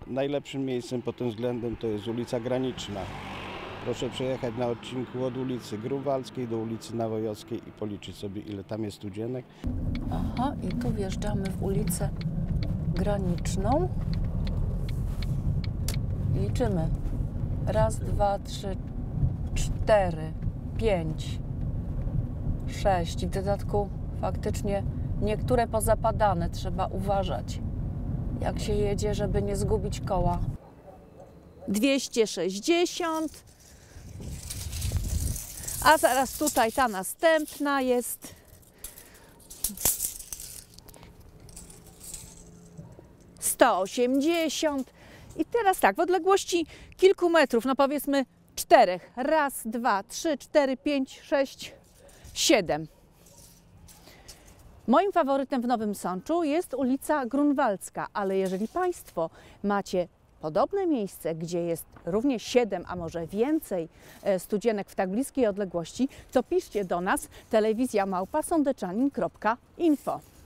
najlepszym miejscem pod tym względem to jest ulica Graniczna. Proszę przejechać na odcinku od ulicy Grunwaldzkiej do ulicy Nawojowskiej i policzyć sobie, ile tam jest studzienek. Aha, i tu wjeżdżamy w ulicę Graniczną. Liczymy. Raz, dwa, trzy, 4, 5, 6. W dodatku faktycznie niektóre pozapadane. Trzeba uważać, jak się jedzie, żeby nie zgubić koła. 260. A zaraz tutaj ta następna jest. 180. I teraz tak, w odległości kilku metrów, no powiedzmy 4. Raz, 2, 3, 4, 5, 6, 7. Moim faworytem w Nowym Sączu jest ulica Grunwaldzka, ale jeżeli Państwo macie podobne miejsce, gdzie jest równie 7, a może więcej studzienek w tak bliskiej odległości, to piszcie do nas telewizja@sądeczanin.info.